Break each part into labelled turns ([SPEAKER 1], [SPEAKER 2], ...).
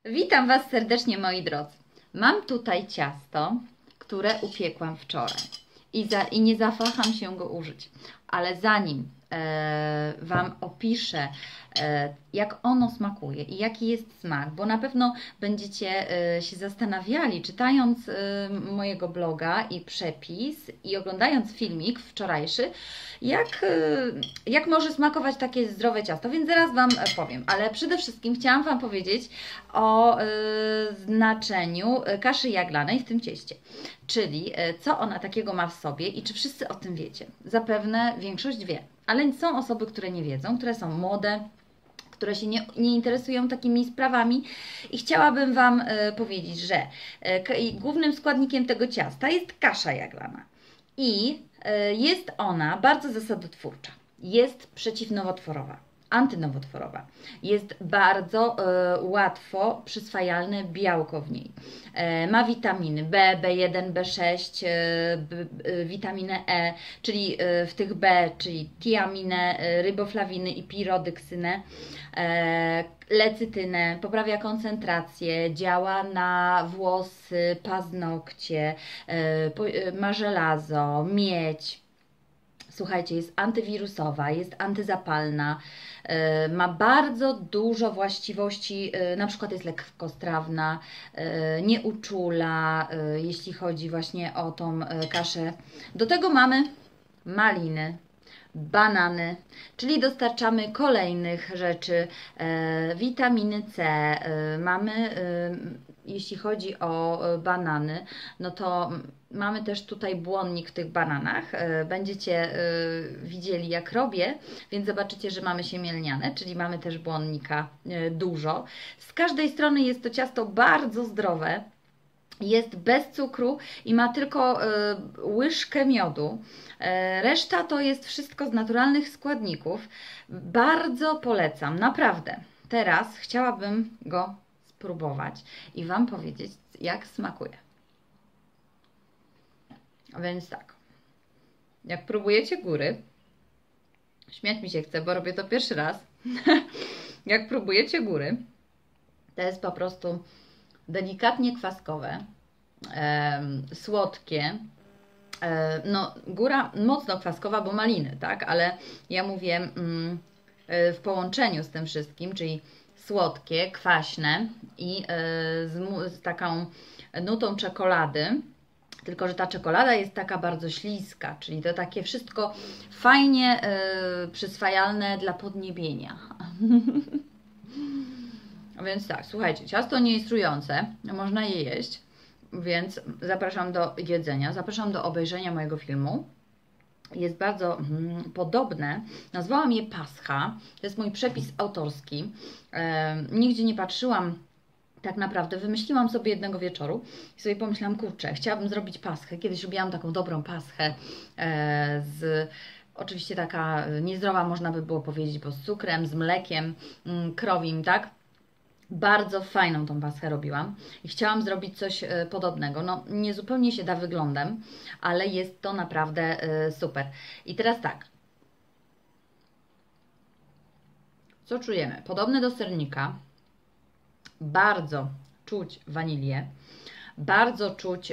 [SPEAKER 1] Witam Was serdecznie, moi drodzy. Mam tutaj ciasto, które upiekłam wczoraj i nie zawaham się go użyć. Ale zanim Wam opiszę, jak ono smakuje i jaki jest smak, bo na pewno będziecie się zastanawiali, czytając mojego bloga i przepis i oglądając filmik wczorajszy, jak może smakować takie zdrowe ciasto, więc zaraz Wam powiem. Ale przede wszystkim chciałam Wam powiedzieć o znaczeniu kaszy jaglanej w tym cieście. Czyli co ona takiego ma w sobie i czy wszyscy o tym wiecie. Zapewne większość wie, ale są osoby, które nie wiedzą, które są młode, które się nie interesują takimi sprawami i chciałabym Wam powiedzieć, że głównym składnikiem tego ciasta jest kasza jaglana i jest ona bardzo zasadotwórcza, jest przeciwnowotworowa, antynowotworowa. Jest bardzo łatwo przyswajalne białko w niej. Ma witaminy B, B1, B6, witaminę E, czyli w tych B, czyli tiaminę, ryboflawiny i pirodyksynę, lecytynę, poprawia koncentrację, działa na włosy, paznokcie, ma żelazo, miedź. Słuchajcie, jest antywirusowa, jest antyzapalna, ma bardzo dużo właściwości, na przykład jest lekkostrawna, nie uczula, jeśli chodzi właśnie o tą kaszę. Do tego mamy maliny, banany, czyli dostarczamy kolejnych rzeczy, witaminy C, mamy, jeśli chodzi o banany, no to mamy też tutaj błonnik w tych bananach, będziecie widzieli jak robię, więc zobaczycie, że mamy siemielniane, czyli mamy też błonnika dużo. Z każdej strony jest to ciasto bardzo zdrowe, jest bez cukru i ma tylko łyżkę miodu. Reszta to jest wszystko z naturalnych składników. Bardzo polecam, naprawdę. Teraz chciałabym go spróbować i Wam powiedzieć, jak smakuje. A więc tak, jak próbujecie góry, śmiać mi się chce, bo robię to pierwszy raz. Jak próbujecie góry, to jest po prostu delikatnie kwaskowe, słodkie. No, góra mocno kwaskowa, bo maliny, tak? Ale ja mówię w połączeniu z tym wszystkim, czyli słodkie, kwaśne i z taką nutą czekolady. Tylko że ta czekolada jest taka bardzo śliska, czyli to takie wszystko fajnie przyswajalne dla podniebienia. Więc tak, słuchajcie, ciasto nie jest trujące, można je jeść, więc zapraszam do jedzenia, zapraszam do obejrzenia mojego filmu. Jest bardzo podobne, nazwałam je Pascha, to jest mój przepis autorski, nigdzie nie patrzyłam. Tak naprawdę wymyśliłam sobie jednego wieczoru i sobie pomyślałam, kurczę, chciałabym zrobić paschę. Kiedyś robiłam taką dobrą paschę oczywiście taka niezdrowa, można by było powiedzieć, bo z cukrem, z mlekiem krowim, tak? Bardzo fajną tą paschę robiłam i chciałam zrobić coś podobnego. No, nie zupełnie się da wyglądem, ale jest to naprawdę super. I teraz tak. Co czujemy? Podobne do sernika. Bardzo czuć wanilię, bardzo czuć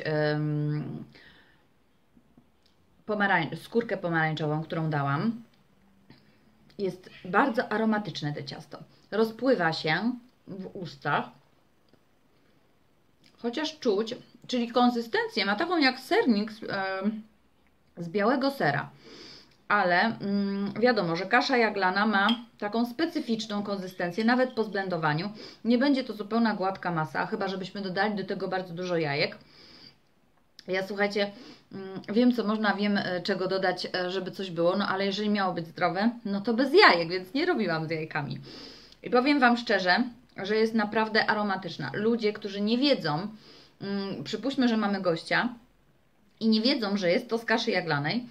[SPEAKER 1] skórkę pomarańczową, którą dałam. Jest bardzo aromatyczne to ciasto. Rozpływa się w ustach, chociaż czuć, czyli konsystencję ma taką jak sernik z białego sera. Ale wiadomo, że kasza jaglana ma taką specyficzną konsystencję, nawet po zblendowaniu. Nie będzie to zupełna gładka masa, chyba żebyśmy dodali do tego bardzo dużo jajek. Ja, słuchajcie, wiem co można, wiem czego dodać, żeby coś było, no ale jeżeli miało być zdrowe, no to bez jajek, więc nie robiłam z jajkami. I powiem Wam szczerze, że jest naprawdę aromatyczna. Ludzie, którzy nie wiedzą, przypuśćmy, że mamy gościa i nie wiedzą, że jest to z kaszy jaglanej,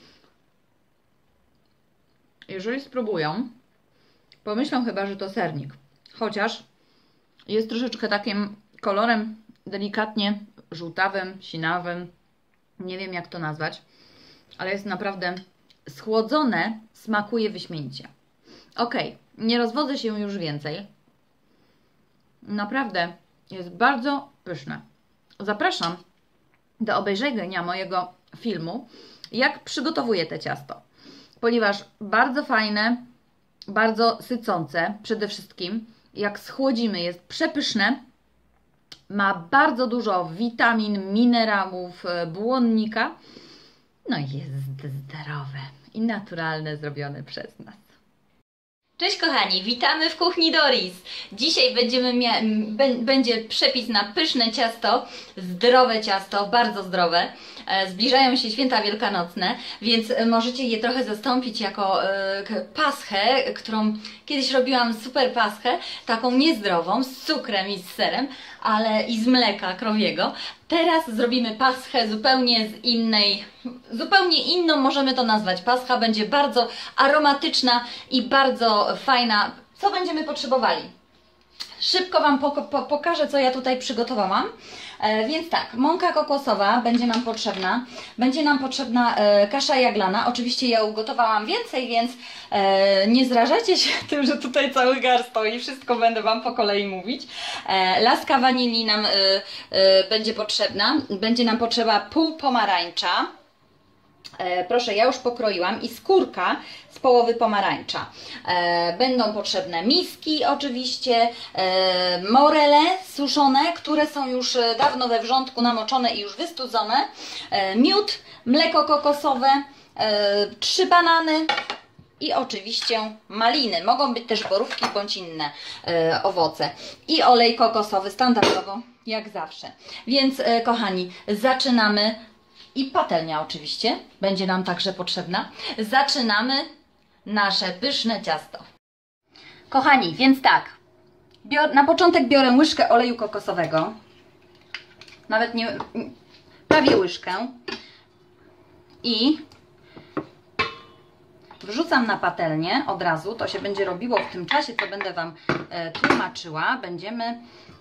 [SPEAKER 1] jeżeli spróbują, pomyślą chyba, że to sernik. Chociaż jest troszeczkę takim kolorem delikatnie żółtawym, sinawym. Nie wiem jak to nazwać, ale jest naprawdę schłodzone, smakuje wyśmienicie. Ok, nie rozwodzę się już więcej. Naprawdę Jest bardzo pyszne. Zapraszam do obejrzenia mojego filmu, jak przygotowuję te ciasto, ponieważ bardzo fajne, bardzo sycące przede wszystkim. Jak schłodzimy, jest przepyszne, ma bardzo dużo witamin, minerałów, błonnika, no i jest zdrowe i naturalne, zrobione przez nas. Cześć kochani, witamy w kuchni Doris. Dzisiaj będzie przepis na pyszne ciasto, zdrowe ciasto, bardzo zdrowe. Zbliżają się święta wielkanocne, więc możecie je trochę zastąpić jako paschę, którą kiedyś robiłam, super paschę, taką niezdrową, z cukrem i z serem, ale i z mleka krowiego. Teraz zrobimy paschę zupełnie inną możemy to nazwać. Pascha będzie bardzo aromatyczna i bardzo fajna. Co będziemy potrzebowali? Szybko Wam pokażę, co ja tutaj przygotowałam. Więc tak, mąka kokosowa będzie nam potrzebna kasza jaglana. Oczywiście ja ugotowałam więcej, więc nie zrażajcie się tym, że tutaj cały gar stoi. Wszystko będę Wam po kolei mówić. Laska wanilii nam będzie potrzebna. Będzie nam potrzeba pół pomarańcza. Proszę, ja już pokroiłam i skórka z połowy pomarańcza. Będą potrzebne miski oczywiście, morele suszone, które są już dawno we wrzątku namoczone i już wystudzone, miód, mleko kokosowe, 3 banany i oczywiście maliny. Mogą być też borówki bądź inne owoce. I olej kokosowy standardowo, jak zawsze. Więc kochani, zaczynamy. I patelnia oczywiście będzie nam także potrzebna. Zaczynamy nasze pyszne ciasto. Kochani, więc tak. Na początek biorę łyżkę oleju kokosowego. Nawet nie... prawie łyżkę. I wrzucam na patelnię od razu. To się będzie robiło w tym czasie, co będę Wam tłumaczyła. Będziemy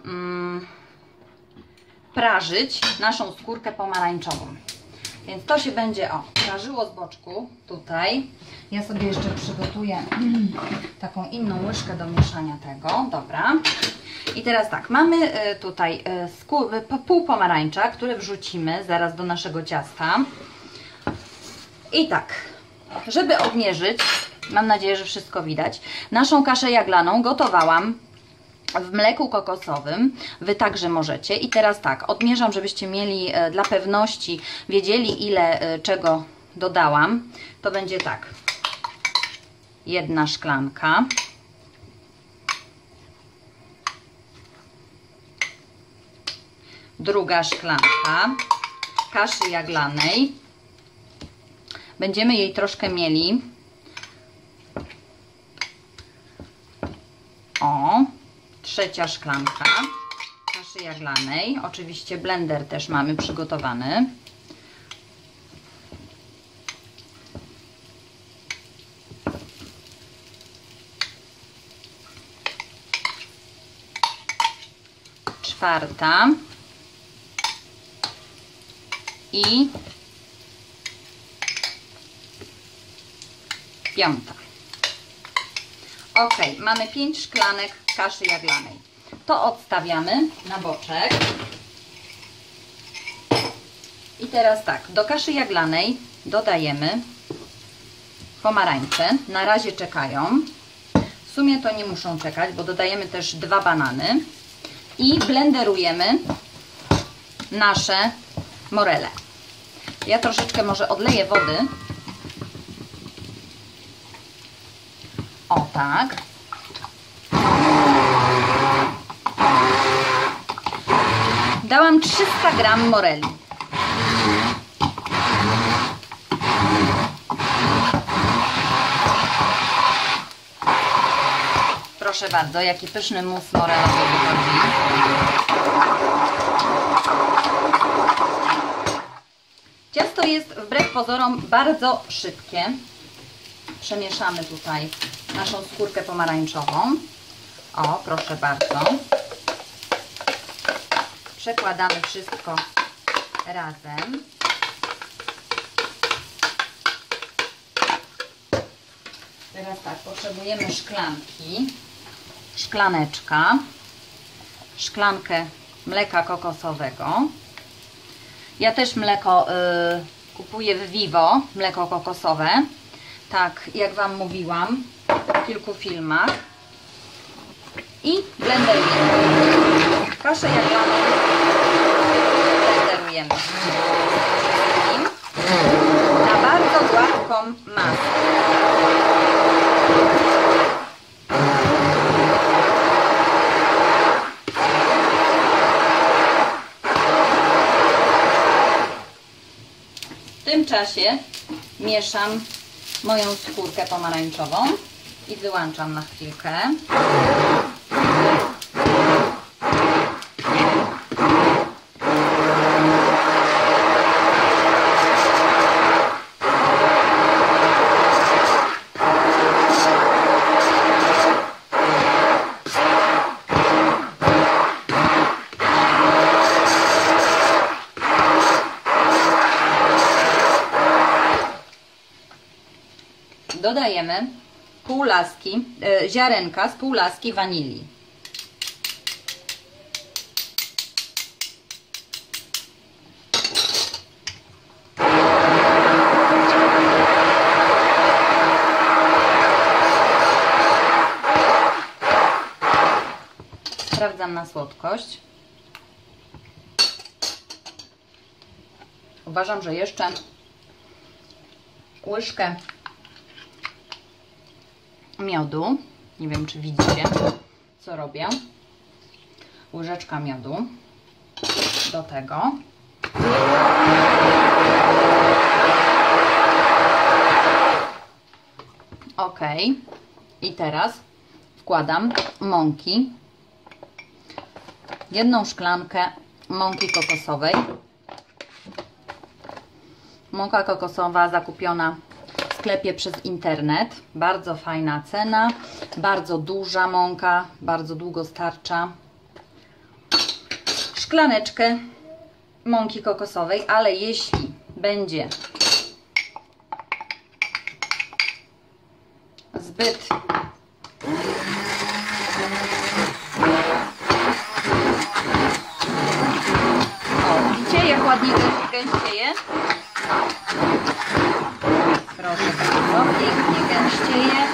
[SPEAKER 1] prażyć naszą skórkę pomarańczową. Więc to się będzie prażyło z boczku tutaj. Ja sobie jeszcze przygotuję taką inną łyżkę do mieszania tego. Dobra. I teraz tak, mamy tutaj pół pomarańcza, które wrzucimy zaraz do naszego ciasta. I tak, żeby odmierzyć, mam nadzieję, że wszystko widać, naszą kaszę jaglaną gotowałam w mleku kokosowym. Wy także możecie. I teraz tak, odmierzam, żebyście mieli dla pewności, wiedzieli ile czego dodałam. To będzie tak, 1 szklanka, druga szklanka kaszy jaglanej. Będziemy jej troszkę mieli. Trzecia szklanka kaszy jaglanej. Oczywiście blender też mamy przygotowany. Czwarta. I 5. Ok, mamy 5 szklanek kaszy jaglanej. To odstawiamy na boczek. I teraz tak, do kaszy jaglanej dodajemy pomarańcze. Na razie czekają. W sumie to nie muszą czekać, bo dodajemy też 2 banany. I blenderujemy nasze morele. Ja troszeczkę może odleję wody. O tak. Dałam 300 g moreli. Proszę bardzo, jaki pyszny mus morelowy wychodzi. Ciasto jest wbrew pozorom bardzo szybkie. Przemieszamy tutaj naszą skórkę pomarańczową. O, proszę bardzo. Przekładamy wszystko razem. Teraz tak, potrzebujemy szklanki, szklaneczka, szklankę mleka kokosowego. Ja też mleko kupuję w Vivo, mleko kokosowe. Tak, jak Wam mówiłam w kilku filmach. I blenderujemy. Proszę, jak mamy, blenderujemy na bardzo gładką masę. W tym czasie mieszam moją skórkę pomarańczową i wyłączam na chwilkę. Dodajemy pół laski, ziarenka z pół laski wanilii. Sprawdzam na słodkość. Uważam, że jeszcze łyżkę miodu, nie wiem czy widzicie co robię, łyżeczka miodu do tego. Ok, i teraz wkładam mąki, 1 szklankę mąki kokosowej. Mąka kokosowa zakupiona w sklepie przez internet, bardzo fajna cena, bardzo duża mąka, bardzo długo starcza. Szklaneczkę mąki kokosowej, ale jeśli będzie zbyt widzicie jak ładnie gęścieje? Proszę bardzo, pięknie gęścieje.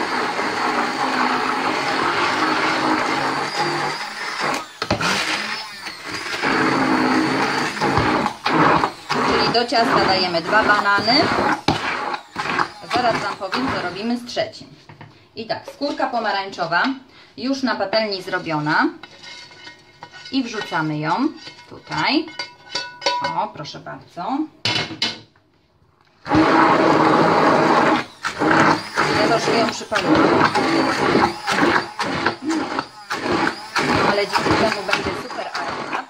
[SPEAKER 1] Czyli do ciasta dajemy 2 banany. Zaraz Wam powiem, co robimy z trzecim. I tak, skórka pomarańczowa już na patelni zrobiona. I wrzucamy ją tutaj. O, proszę bardzo. Ja troszkę ją przypaliłam. Ale dzięki temu będzie super aromat.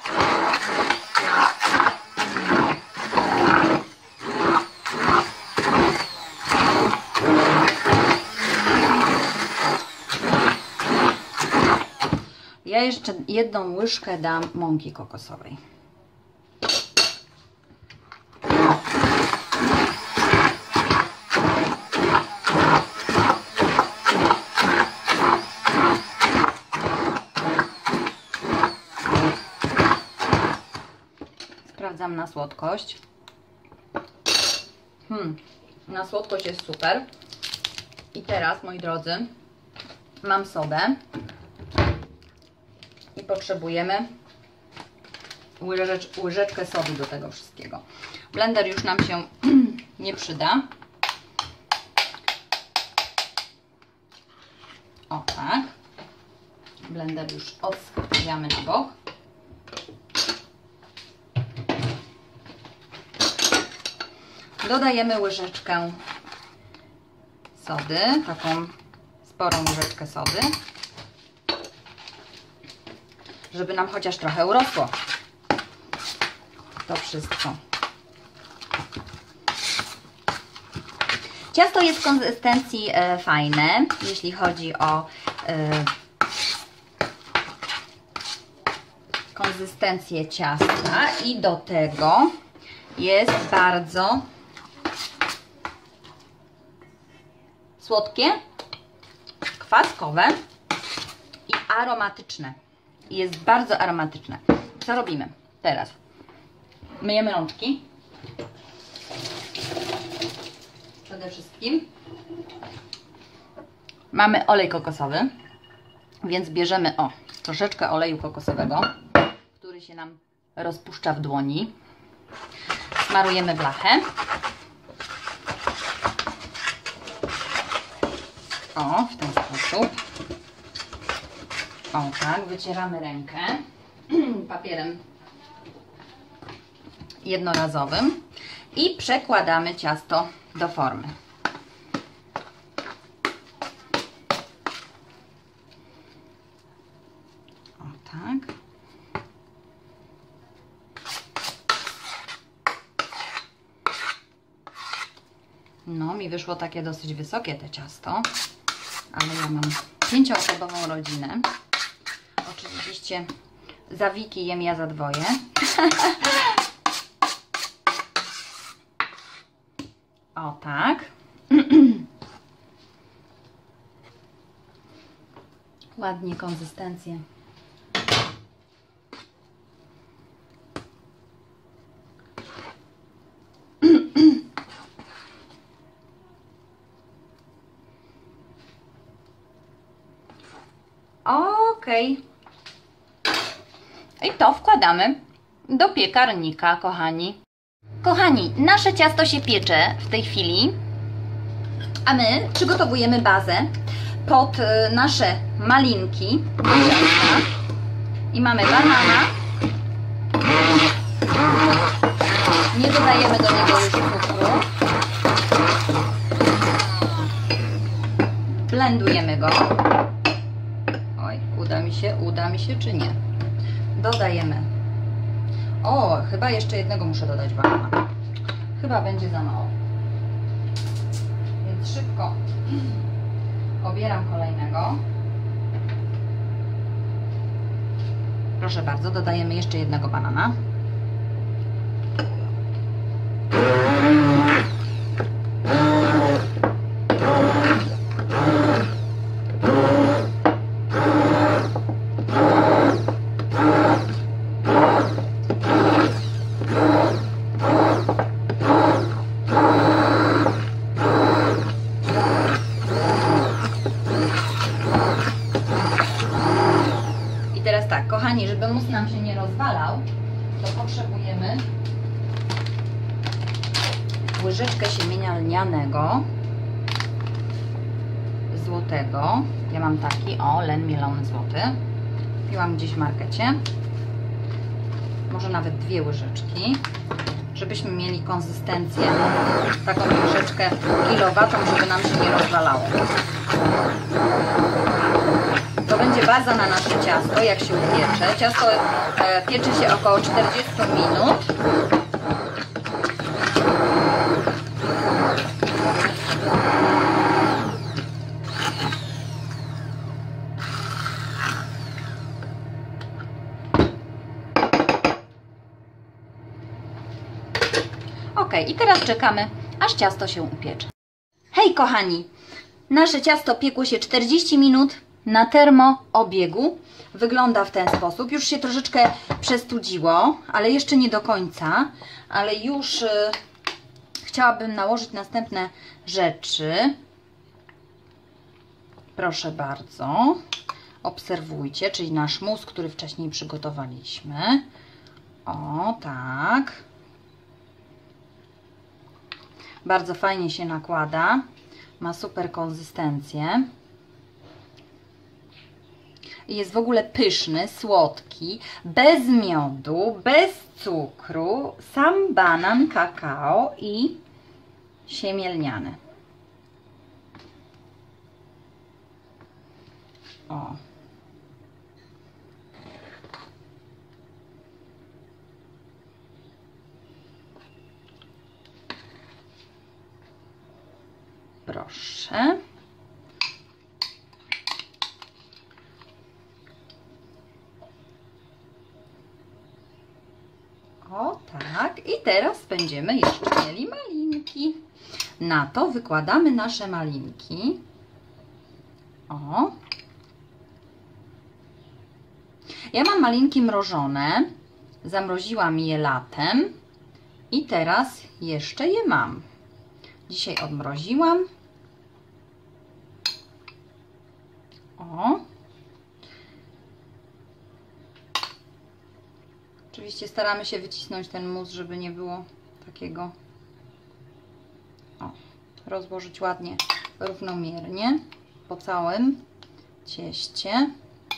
[SPEAKER 1] Ja jeszcze 1 łyżkę dam mąki kokosowej. Sprawdzam na słodkość. Na słodkość jest super. I teraz, moi drodzy, mam sodę. I potrzebujemy łyżeczkę sody do tego wszystkiego. Blender już nam się nie przyda. O tak. Blender już odstawiamy na bok. Dodajemy łyżeczkę sody, taką sporą łyżeczkę sody, żeby nam chociaż trochę urosło to wszystko. Ciasto jest w konsystencji fajne, jeśli chodzi o konsystencję ciasta i do tego jest bardzo słodkie, kwaskowe i aromatyczne. Jest bardzo aromatyczne. co robimy teraz? Myjemy rączki. Przede wszystkim mamy olej kokosowy, więc bierzemy troszeczkę oleju kokosowego, który się nam rozpuszcza w dłoni. Smarujemy blachę. W ten sposób. Tak, wycieramy rękę papierem jednorazowym i przekładamy ciasto do formy. Tak. No, mi wyszło takie dosyć wysokie te ciasto, ale ja mam 5-osobową rodzinę. Oczywiście za Wiki jem ja za 2. Tak. Ładnie konsystencję. Okej. I to wkładamy do piekarnika, kochani. Kochani, nasze ciasto się piecze w tej chwili, a my przygotowujemy bazę pod nasze malinki do ciasta. I mamy banana. Nie dodajemy do niego już cukru. Blendujemy go. Oj, uda mi się czy nie? Dodajemy. Chyba jeszcze jednego muszę dodać banana. Chyba będzie za mało. Więc szybko obieram kolejnego. Proszę bardzo, dodajemy jeszcze jednego banana. Kochani, żeby mus nam się nie rozwalał, to potrzebujemy łyżeczkę siemienia lnianego złotego. Ja mam taki, len mielony złoty. Kupiłam gdzieś w markecie. Może nawet 2 łyżeczki, żebyśmy mieli konsystencję taką łyżeczkę kilowatą, żeby nam się nie rozwalało. To będzie baza na nasze ciasto, jak się upiecze. Ciasto pieczy się około 40 minut. I teraz czekamy, aż ciasto się upiecze. Hej kochani, nasze ciasto piekło się 40 minut na termoobiegu. Wygląda w ten sposób. Już się troszeczkę przestudziło, ale jeszcze nie do końca. Ale już chciałabym nałożyć następne rzeczy. Proszę bardzo. Obserwujcie, czyli nasz mus, który wcześniej przygotowaliśmy. Tak. Bardzo fajnie się nakłada. Ma super konsystencję. Jest w ogóle pyszny, słodki, bez miodu, bez cukru, sam banan, kakao i siemię lniane. Proszę. Tak. I teraz będziemy jeszcze mieli malinki. Na to wykładamy nasze malinki. Ja mam malinki mrożone. Zamroziłam je latem i teraz jeszcze je mam. Dzisiaj odmroziłam. O. Oczywiście staramy się wycisnąć ten mus, żeby nie było takiego. O. Rozłożyć ładnie, równomiernie po całym cieście.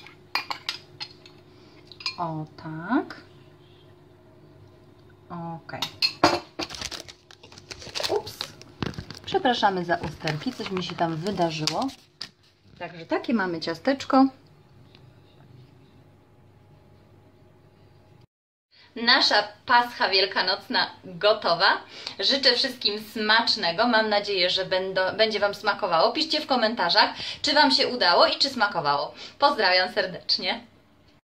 [SPEAKER 1] O tak. Ok. Ups. Przepraszamy za usterki, coś mi się tam wydarzyło. Także takie mamy ciasteczko. Nasza pascha wielkanocna gotowa. Życzę wszystkim smacznego. Mam nadzieję, że będzie Wam smakowało. Piszcie w komentarzach, czy Wam się udało i czy smakowało. Pozdrawiam serdecznie.